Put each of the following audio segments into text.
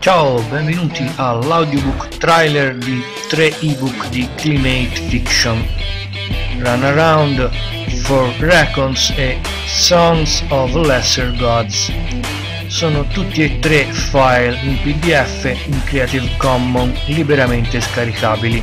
Ciao, benvenuti all'audiobook trailer di 3 ebook di Climate Fiction, Runaround, For Reckons e Songs of Lesser Gods. Sono tutti e tre file in PDF in Creative Commons liberamente scaricabili.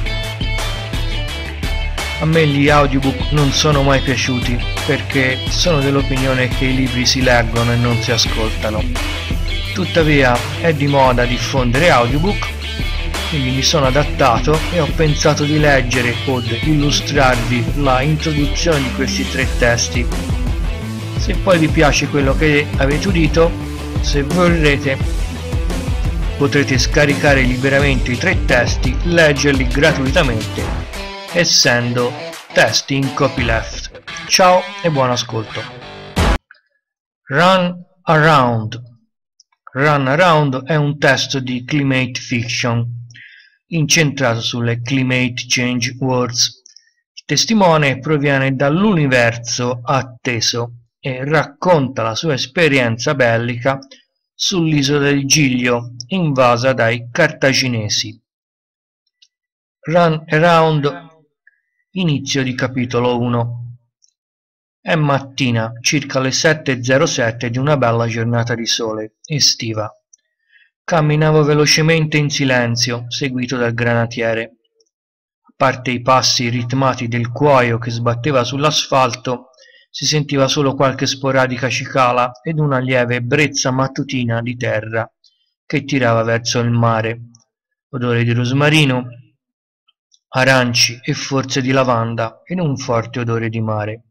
A me gli audiobook non sono mai piaciuti perché sono dell'opinione che i libri si leggono e non si ascoltano. Tuttavia è di moda diffondere audiobook, quindi mi sono adattato e ho pensato di leggere o illustrarvi la introduzione di questi 3 testi. Se poi vi piace quello che avete udito, se vorrete potrete scaricare liberamente i 3 testi, leggerli gratuitamente, essendo testi in copyleft. Ciao e buon ascolto. Runaround è un testo di Climate Fiction incentrato sulle climate change words. Il testimone proviene dall'universo atteso e racconta la sua esperienza bellica sull'isola del Giglio invasa dai cartaginesi. Runaround, inizio di capitolo 1. È mattina, circa le 7:07 di una bella giornata di sole, estiva. Camminavo velocemente in silenzio, seguito dal granatiere. A parte i passi ritmati del cuoio che sbatteva sull'asfalto, si sentiva solo qualche sporadica cicala ed una lieve brezza mattutina di terra che tirava verso il mare. Odore di rosmarino, aranci e forse di lavanda ed un forte odore di mare.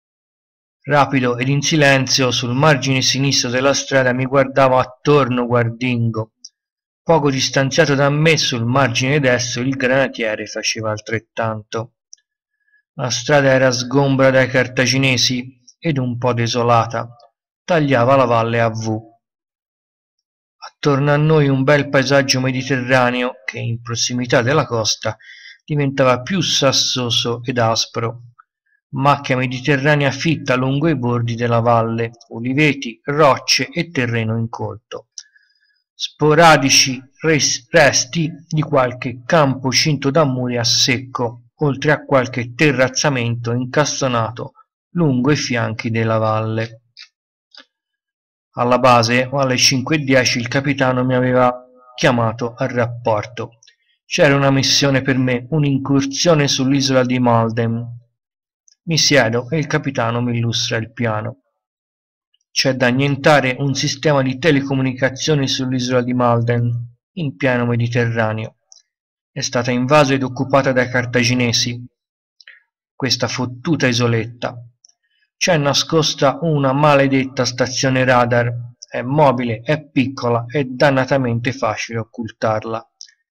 Rapido ed in silenzio, sul margine sinistro della strada mi guardavo attorno guardingo. Poco distanziato da me, sul margine destro, il granatiere faceva altrettanto. La strada era sgombra dai cartaginesi ed un po' desolata, tagliava la valle a V. Attorno a noi un bel paesaggio mediterraneo che, in prossimità della costa, diventava più sassoso ed aspro. Macchia mediterranea fitta lungo i bordi della valle, oliveti, rocce e terreno incolto. Sporadici resti di qualche campo cinto da muri a secco, oltre a qualche terrazzamento incastonato lungo i fianchi della valle. Alla base, alle 5:10, il capitano mi aveva chiamato al rapporto. C'era una missione per me, un'incursione sull'isola di Malden. Mi siedo e il capitano mi illustra il piano. C'è da annientare un sistema di telecomunicazioni sull'isola di Malden, in pieno Mediterraneo. È stata invasa ed occupata dai cartaginesi, questa fottuta isoletta. C'è nascosta una maledetta stazione radar, è mobile, è piccola, è dannatamente facile occultarla.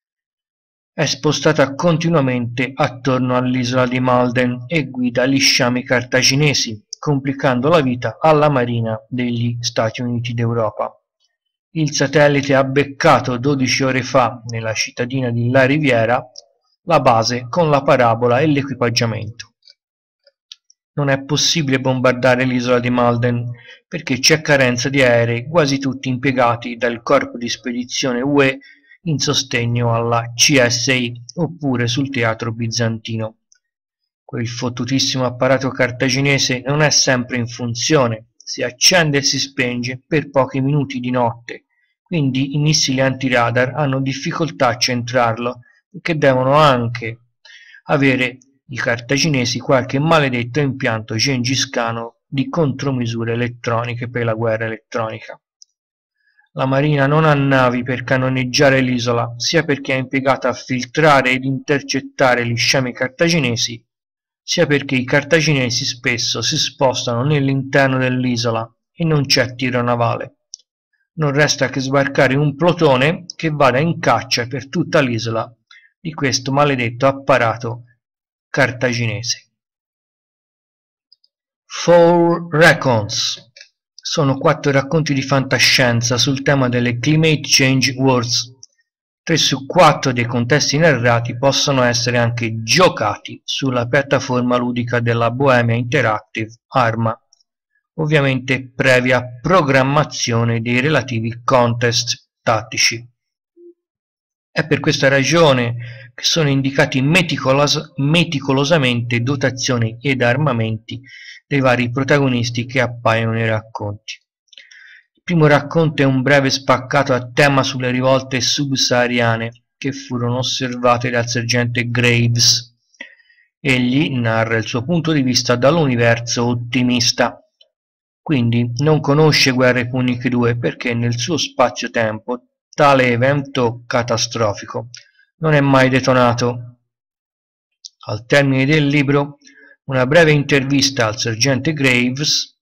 È spostata continuamente attorno all'isola di Malden e guida gli sciami cartaginesi, complicando la vita alla marina degli Stati Uniti d'Europa. Il satellite ha beccato 12 ore fa, nella cittadina di La Riviera, la base con la parabola e l'equipaggiamento. Non è possibile bombardare l'isola di Malden perché c'è carenza di aerei, quasi tutti impiegati dal corpo di spedizione UE in sostegno alla CSI oppure sul teatro bizantino. Quel fottutissimo apparato cartaginese non è sempre in funzione, si accende e si spenge per pochi minuti di notte, quindi i missili antiradar hanno difficoltà a centrarlo perché devono anche avere i cartaginesi qualche maledetto impianto gengiscano di contromisure elettroniche per la guerra elettronica. La marina non ha navi per cannoneggiare l'isola, sia perché è impiegata a filtrare ed intercettare gli sciami cartaginesi, sia perché i cartaginesi spesso si spostano nell'interno dell'isola e non c'è tiro navale. Non resta che sbarcare un plotone che vada in caccia per tutta l'isola di questo maledetto apparato cartaginese. For Reckons sono 4 racconti di fantascienza sul tema delle climate change words. 3 su 4 dei contesti narrati possono essere anche giocati sulla piattaforma ludica della Bohemia Interactive Arma, ovviamente previa programmazione dei relativi contest tattici. È per questa ragione che sono indicati meticolosamente dotazioni ed armamenti dei vari protagonisti che appaiono nei racconti. Il primo racconto è un breve spaccato a tema sulle rivolte subsahariane che furono osservate dal sergente Graves. Egli narra il suo punto di vista dall'universo ottimista. Quindi non conosce Guerre Puniche 2 perché nel suo spazio-tempo tale evento catastrofico non è mai detonato. Al termine del libro, una breve intervista al sergente Graves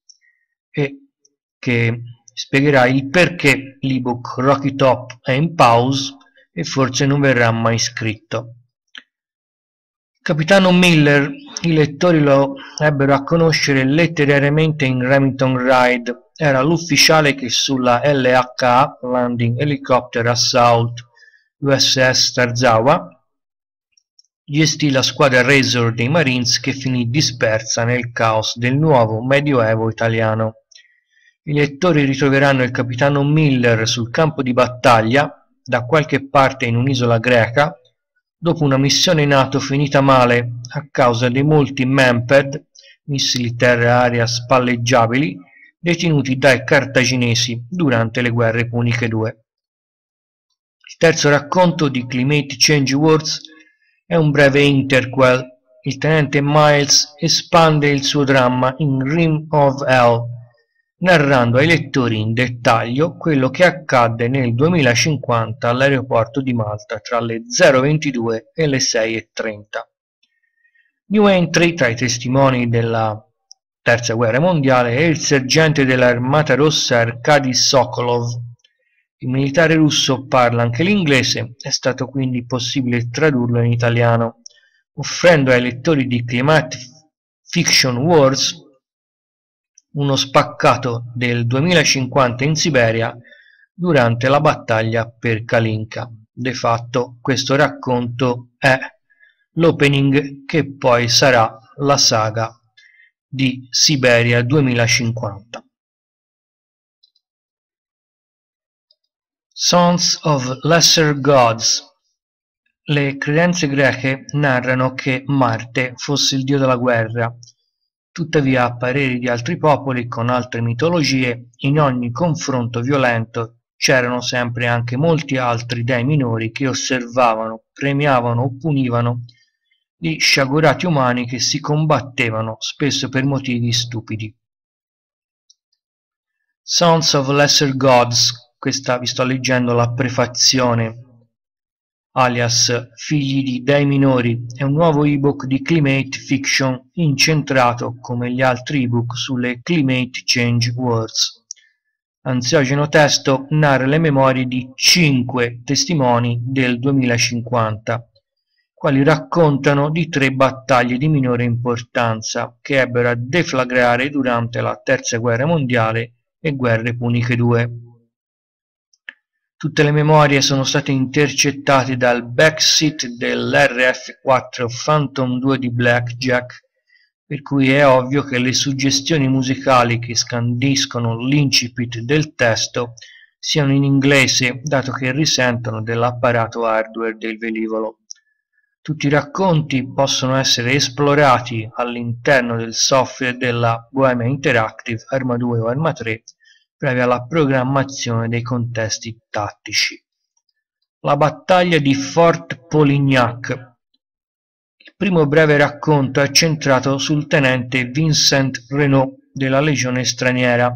che spiegherà il perché l'ebook Rocky Top è in pause e forse non verrà mai scritto. Capitano Miller, i lettori lo ebbero a conoscere letterariamente in Remington Ride. Era l'ufficiale che sulla LHA Landing Helicopter Assault USS Tarzawa gestì la squadra Razor dei Marines che finì dispersa nel caos del nuovo medioevo italiano. I lettori ritroveranno il capitano Miller sul campo di battaglia, da qualche parte in un'isola greca, dopo una missione NATO finita male a causa dei molti MANPAD, missili terra-aria spalleggiabili, detenuti dai cartaginesi durante le Guerre Puniche 2. Il terzo racconto di Climate Change Wars è un breve interquel. Il tenente Miles espande il suo dramma in Rim of Hell, narrando ai lettori in dettaglio quello che accadde nel 2050 all'aeroporto di Malta tra le 0:22 e le 6:30. New entry tra i testimoni della Terza Guerra Mondiale è il sergente dell'Armata Rossa Arkady Sokolov. Il militare russo parla anche l'inglese, è stato quindi possibile tradurlo in italiano, offrendo ai lettori di Climate Fiction Wars uno spaccato del 2050 in Siberia durante la battaglia per Kalinka. De fatto questo racconto è l'opening che poi sarà la saga di Siberia 2050. Sons of Lesser Gods. Le credenze greche narrano che Marte fosse il dio della guerra. Tuttavia, a pareri di altri popoli con altre mitologie, in ogni confronto violento c'erano sempre anche molti altri dei minori che osservavano, premiavano o punivano gli sciagurati umani che si combattevano, spesso per motivi stupidi. Sons of Lesser Gods, questa vi sto leggendo la prefazione, alias Figli di dei minori, è un nuovo ebook di Climate Fiction incentrato, come gli altri ebook, sulle Climate Change Wars. Ansiogeno testo narra le memorie di 5 testimoni del 2050, quali raccontano di 3 battaglie di minore importanza che ebbero a deflagrare durante la Terza Guerra Mondiale e Guerre Puniche 2. Tutte le memorie sono state intercettate dal backseat dell'RF-4 Phantom 2 di Blackjack, per cui è ovvio che le suggestioni musicali che scandiscono l'incipit del testo siano in inglese, dato che risentono dell'apparato hardware del velivolo. Tutti i racconti possono essere esplorati all'interno del software della Bohemia Interactive Arma 2 o Arma 3, previa la programmazione dei contesti tattici. La battaglia di Fort Polignac. Il primo breve racconto è centrato sul tenente Vincent Renault della Legione Straniera.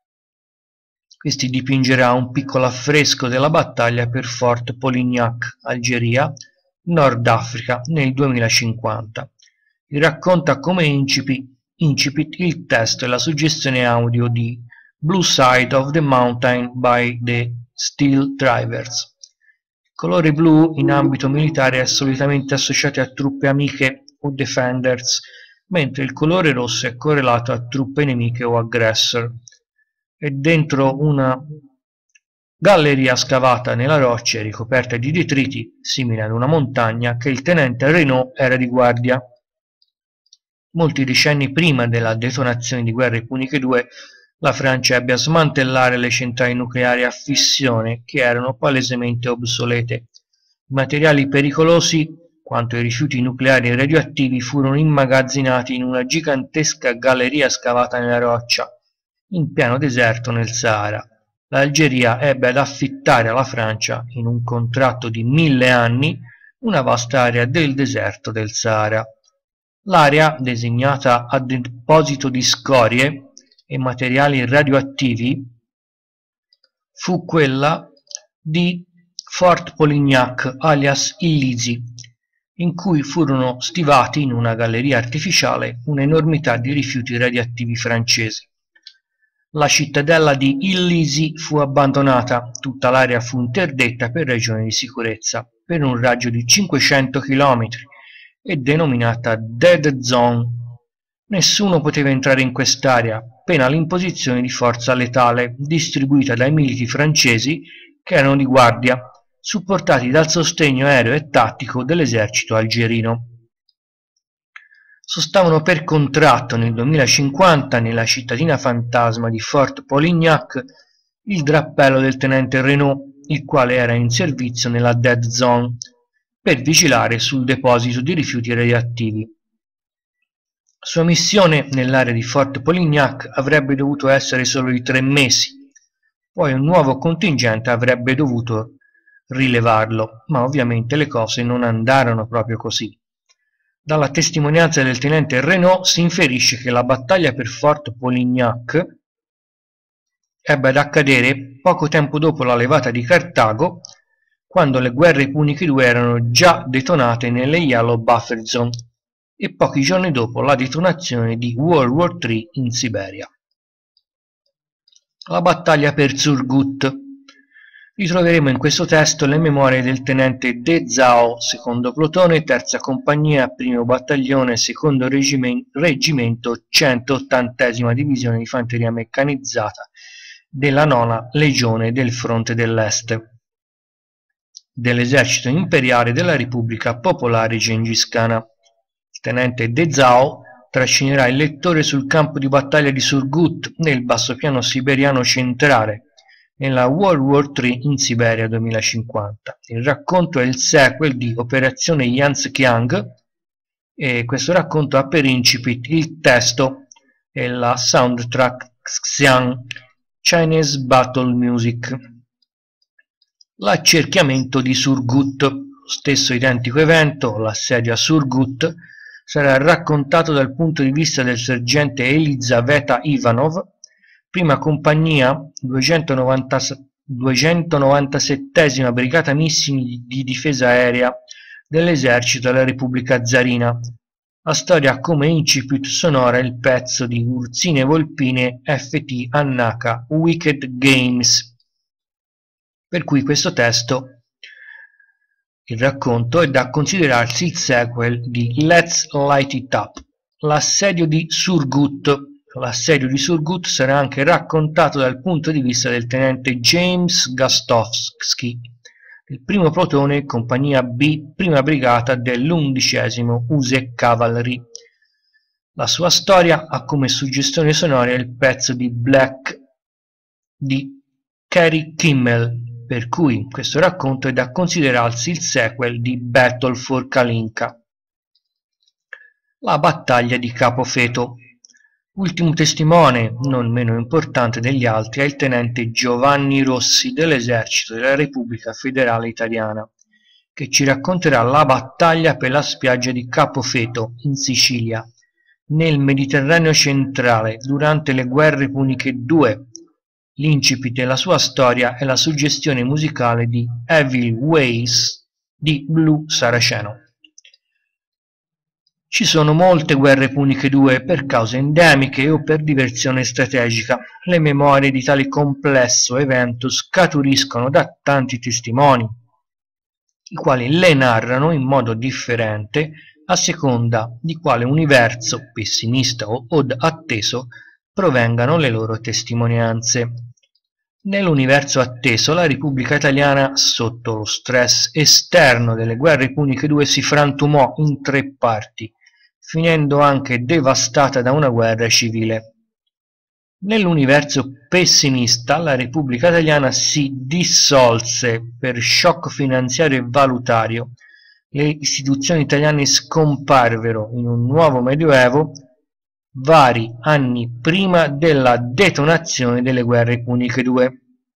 Questi dipingerà un piccolo affresco della battaglia per Fort Polignac, Algeria, Nord Africa, nel 2050. Il racconta come incipit il testo e la suggestione audio di Blue Side of the Mountain by the Steel Drivers. Il colore blu in ambito militare è solitamente associato a truppe amiche o defenders, mentre il colore rosso è correlato a truppe nemiche o aggressor. È dentro una galleria scavata nella roccia e ricoperta di detriti, simile ad una montagna, che il tenente Renault era di guardia. Molti decenni prima della detonazione di Guerre Puniche 2, la Francia ebbe a smantellare le centrali nucleari a fissione che erano palesemente obsolete, I materiali pericolosi, quanto ai rifiuti nucleari e radioattivi, furono immagazzinati in una gigantesca galleria scavata nella roccia, in pieno deserto nel Sahara. L'Algeria ebbe ad affittare alla Francia, in un contratto di 1000 anni, una vasta area del deserto del Sahara. L'area, designata a deposito di scorie e materiali radioattivi, fu quella di Fort Polignac, alias Illizi, in cui furono stivati in una galleria artificiale un'enormità di rifiuti radioattivi francesi. La cittadella di Illizi fu abbandonata, tutta l'area fu interdetta per ragioni di sicurezza, per un raggio di 500 km e denominata Dead Zone. Nessuno poteva entrare in quest'area, pena l'imposizione di forza letale distribuita dai militi francesi che erano di guardia, supportati dal sostegno aereo e tattico dell'esercito algerino. Sostavano per contratto nel 2050 nella cittadina fantasma di Fort Polignac il drappello del tenente Renault, il quale era in servizio nella Dead Zone per vigilare sul deposito di rifiuti radioattivi. Sua missione nell'area di Fort Polignac avrebbe dovuto essere solo di 3 mesi, poi un nuovo contingente avrebbe dovuto rilevarlo, ma ovviamente le cose non andarono proprio così. Dalla testimonianza del tenente Renault si inferisce che la battaglia per Fort Polignac ebbe ad accadere poco tempo dopo la levata di Cartago, quando le guerre puniche II erano già detonate nelle Yellow Buffer Zone e pochi giorni dopo la detonazione di World War III in Siberia. La battaglia per Surgut. Ritroveremo in questo testo le memorie del tenente De Zao, secondo plotone, terza compagnia, primo battaglione, secondo reggimento, 180ª divisione di fanteria meccanizzata della 9ª legione del fronte dell'Est dell'esercito imperiale della Repubblica Popolare Gengis Khan. Il tenente De Zao trascinerà il lettore sul campo di battaglia di Surgut nel bassopiano siberiano centrale nella World War III in Siberia 2050. Il racconto è il sequel di Operazione Yanzkiang e questo racconto ha per incipit il testo e la soundtrack Xiang Chinese Battle Music. L'accerchiamento di Surgut, lo stesso identico evento, l'assedio a Surgut, sarà raccontato dal punto di vista del sergente Elizaveta Ivanov, prima compagnia 297ª Brigata Missili di Difesa Aerea dell'esercito della Repubblica Zarina. La storia ha come incipit sonora il pezzo di Ursine Volpine FT Annaka Wicked Games, per cui questo testo, il racconto, è da considerarsi il sequel di Let's Light It Up, l'assedio di Surgut. L'assedio di Surgut sarà anche raccontato dal punto di vista del tenente James Gastowski, il primo plotone compagnia B, prima brigata dell'11° USE Cavalry. La sua storia ha come suggestione sonora il pezzo di Black di Kerry Kimmel, per cui questo racconto è da considerarsi il sequel di Battle for Kalinka. La battaglia di Capofeto. Ultimo testimone, non meno importante degli altri, è il tenente Giovanni Rossi dell'esercito della Repubblica Federale Italiana, che ci racconterà la battaglia per la spiaggia di Capofeto, in Sicilia, nel Mediterraneo centrale, durante le guerre puniche II. L'incipit della sua storia è la suggestione musicale di Evil Ways di Blue Saraceno. Ci sono molte guerre puniche II per cause endemiche o per diversione strategica. Le memorie di tale complesso evento scaturiscono da tanti testimoni, i quali le narrano in modo differente a seconda di quale universo, pessimista o atteso, provengano le loro testimonianze. Nell'universo atteso, la Repubblica Italiana, sotto lo stress esterno delle guerre puniche II, si frantumò in 3 parti, finendo anche devastata da una guerra civile. Nell'universo pessimista, la Repubblica Italiana si dissolse per shock finanziario e valutario. Le istituzioni italiane scomparvero in un nuovo medioevo vari anni prima della detonazione delle guerre puniche II.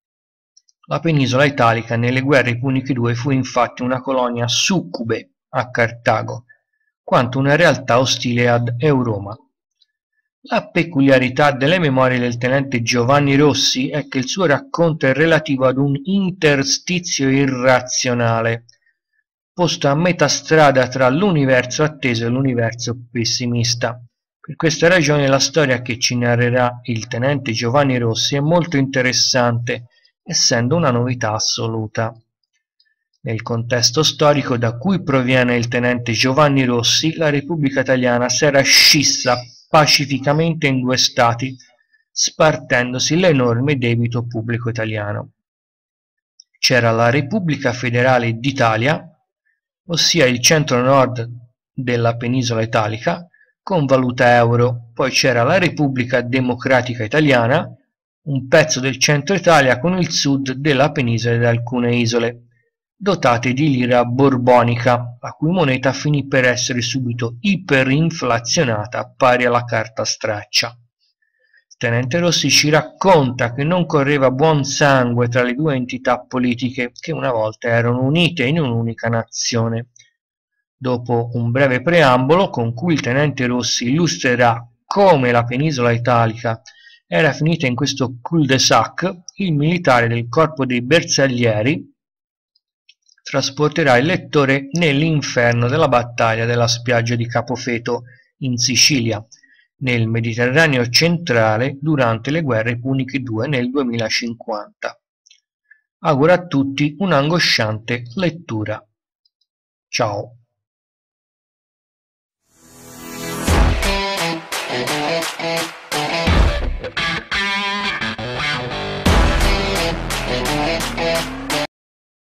La penisola italica nelle guerre puniche II fu infatti una colonia succube a Cartago, quanto una realtà ostile ad Euroma. La peculiarità delle memorie del tenente Giovanni Rossi è che il suo racconto è relativo ad un interstizio irrazionale, posto a metà strada tra l'universo atteso e l'universo pessimista. Per questa ragione la storia che ci narrerà il tenente Giovanni Rossi è molto interessante, essendo una novità assoluta. Nel contesto storico da cui proviene il tenente Giovanni Rossi, la Repubblica Italiana si era scissa pacificamente in due stati, spartendosi l'enorme debito pubblico italiano. C'era la Repubblica Federale d'Italia, ossia il centro-nord della penisola italica, con valuta euro, poi c'era la Repubblica Democratica Italiana, un pezzo del centro Italia con il sud della penisola ed alcune isole, dotate di lira borbonica, la cui moneta finì per essere subito iperinflazionata pari alla carta straccia. Tenente Rossi ci racconta che non correva buon sangue tra le due entità politiche che una volta erano unite in un'unica nazione. Dopo un breve preambolo con cui il tenente Rossi illustrerà come la penisola italica era finita in questo cul-de-sac, il militare del corpo dei bersaglieri trasporterà il lettore nell'inferno della battaglia della spiaggia di Capofeto in Sicilia, nel Mediterraneo centrale durante le guerre puniche II nel 2050. Auguro a tutti un'angosciante lettura. Ciao.